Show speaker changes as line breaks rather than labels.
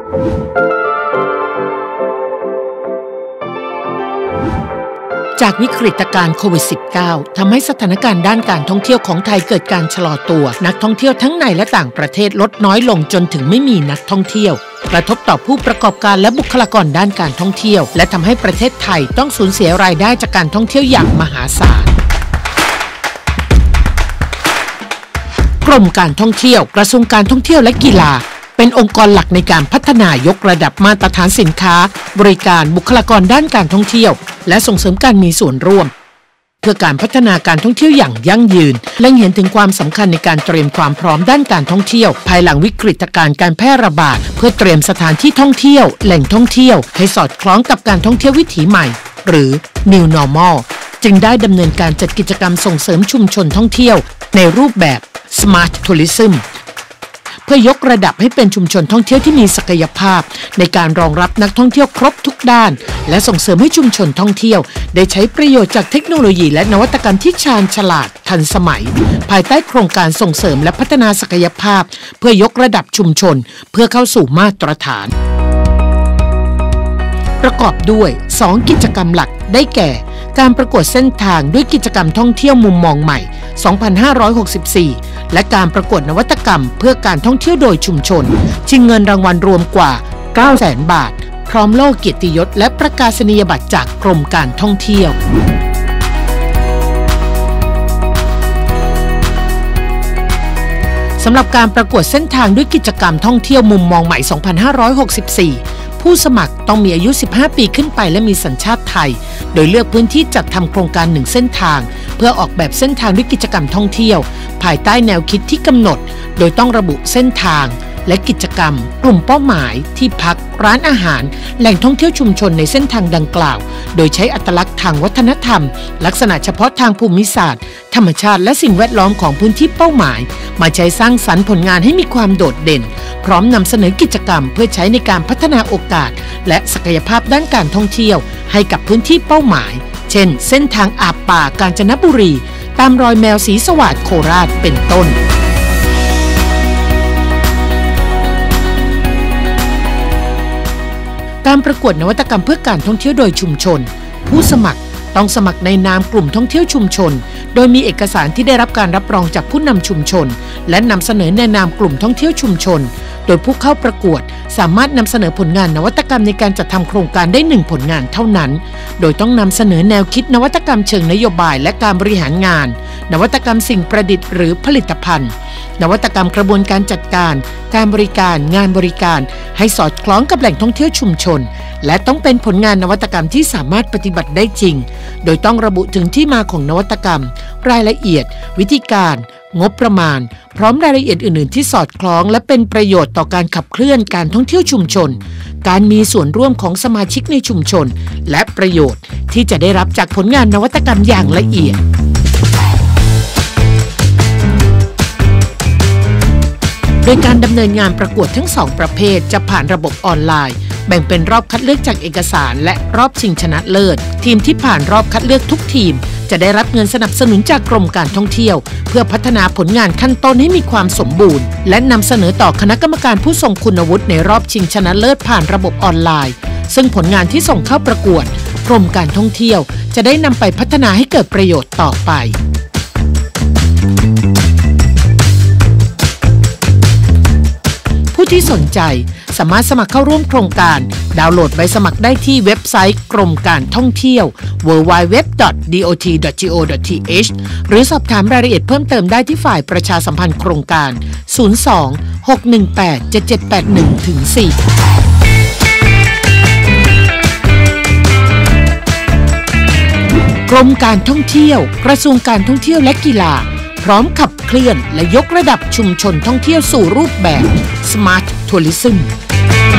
จากวิกฤตการณ์โควิด -19 ทำให้สถานการณ์ด้านการท่องเที่ยวของไทยเกิดการชะลอตัวนักท่องเที่ยวทั้งในและต่างประเทศลดน้อยลงจนถึงไม่มีนักท่องเที่ยวกระทบต่อผู้ประกอบการและบุคลากรด้านการท่องเที่ยวและทำให้ประเทศไทยต้องสูญเสียรายได้จากการท่องเที่ยวอย่างมหาศาลกรมการท่องเที่ยวกระทรวงการท่องเที่ยวและกีฬาเป็นองค์กรหลักในการพัฒนายกระดับมาตรฐานสินค้าบริการบุคลากรด้านการท่องเที่ยวและส่งเสริมการมีส่วนร่วมเพื่อการพัฒนาการท่องเที่ยวอย่างยั่งยืนและเห็นถึงความสำคัญในการเตรียมความพร้อมด้านการท่องเที่ยวภายหลังวิกฤตการณ์การแพร่ระบาดเพื่อเตรียมสถานที่ท่องเที่ยวแหล่งท่องเที่ยวให้สอดคล้องกับการท่องเที่ยววิถีใหม่หรือ New Normal จึงได้ดำเนินการจัดกิจกรรมส่งเสริมชุมชนท่องเที่ยวในรูปแบบ Smart Tourismเพื่อยกระดับให้เป็นชุมชนท่องเที่ยวที่มีศักยภาพในการรองรับนักท่องเที่ยวครบทุกด้านและส่งเสริมให้ชุมชนท่องเที่ยวได้ใช้ประโยชน์จากเทคโนโลยีและนวัตกรรมที่ชาญฉลาดทันสมัยภายใต้โครงการส่งเสริมและพัฒนาศักยภาพเพื่อยกระดับชุมชนเพื่อเข้าสู่มาตรฐานประกอบด้วย2กิจกรรมหลักได้แก่การประกวดเส้นทางด้วยกิจกรรมท่องเที่ยวมุมมองใหม่2564และการประกวดนวัตกรรมเพื่อการท่องเที่ยวโดยชุมชนชิงเงินรางวัลรวมกว่า 900,000 บาทพร้อมโล่เกียรติยศและประกาศนียบัตรจากกรมการท่องเที่ยวสำหรับการประกวดเส้นทางด้วยกิจกรรมท่องเที่ยวมุมมองใหม่2564ผู้สมัครต้องมีอายุ15ปีขึ้นไปและมีสัญชาติไทยโดยเลือกพื้นที่จัดทำโครงการ1เส้นทางเพื่อออกแบบเส้นทางด้วยกิจกรรมท่องเที่ยวภายใต้แนวคิดที่กำหนดโดยต้องระบุเส้นทางและกิจกรรมกลุ่มเป้าหมายที่พักร้านอาหารแหล่งท่องเที่ยวชุมชนในเส้นทางดังกล่าวโดยใช้อัตลักษณ์ทางวัฒนธรรมลักษณะเฉพาะทางภูมิศาสตร์ธรรมชาติและสิ่งแวดล้อมของพื้นที่เป้าหมายมาใช้สร้างสรรค์ผลงานให้มีความโดดเด่นพร้อมนำเสนอกิจกรรมเพื่อใช้ในการพัฒนาโอกาสและศักยภาพด้านการท่องเที่ยวให้กับพื้นที่เป้าหมายเช่นเส้นทางอาบป่ากาญจนบุรีตามรอยแมวสีสวัสดิ์โคราชเป็นต้นการประกวดนวัตกรรมเพื่อการท่องเที่ยวโดยชุมชนผู้สมัครต้องสมัครในนามกลุ่มท่องเที่ยวชุมชนโดยมีเอกสารที่ได้รับการรับรองจากผู้นำชุมชนและนำเสนอในนามกลุ่มท่องเที่ยวชุมชนโดยผู้เข้าประกวดสามารถนำเสนอผลงานนวัตกรรมในการจัดทำโครงการได้1ผลงานเท่านั้นโดยต้องนำเสนอแนวคิดนวัตกรรมเชิงนโยบายและการบริหารงานนวัตกรรมสิ่งประดิษฐ์หรือผลิตภัณฑ์นวัตกรรมกระบวนการจัดการการบริการงานบริการให้สอดคล้องกับแหล่งท่องเที่ยวชุมชนและต้องเป็นผลงานนวัตกรรมที่สามารถปฏิบัติได้จริงโดยต้องระบุถึงที่มาของนวัตกรรมรายละเอียดวิธีการงบประมาณพร้อมรายละเอียดอื่นๆที่สอดคล้องและเป็นประโยชน์ต่อการขับเคลื่อนการท่องเที่ยวชุมชนการมีส่วนร่วมของสมาชิกในชุมชนและประโยชน์ที่จะได้รับจากผลงานนวัตกรรมอย่างละเอียดโดยการดำเนินงานประกวดทั้ง2ประเภทจะผ่านระบบออนไลน์แบ่งเป็นรอบคัดเลือกจากเอกสารและรอบชิงชนะเลิศทีมที่ผ่านรอบคัดเลือกทุกทีมจะได้รับเงินสนับสนุนจากกรมการท่องเที่ยวเพื่อพัฒนาผลงานขั้นต้นให้มีความสมบูรณ์และนำเสนอต่อคณะกรรมการผู้ทรงคุณวุฒิในรอบชิงชนะเลิศผ่านระบบออนไลน์ซึ่งผลงานที่ส่งเข้าประกวดกรมการท่องเที่ยวจะได้นำไปพัฒนาให้เกิดประโยชน์ต่อไปผู้ที่สนใจสามารถสมัครเข้าร่วมโครงการดาวน์โหลดใบสมัครได้ที่เว็บไซต์กรมการท่องเที่ยว www.dot.go.th หรือสอบถามรายละเอียดเพิ่มเติมได้ที่ฝ่ายประชาสัมพันธ์โครงการ02-618-7781-4กรมการท่องเที่ยวกระทรวงการท่องเที่ยวและกีฬาพร้อมขับเคลื่อนและยกระดับชุมชนท่องเที่ยวสู่รูปแบบ Smart Tourism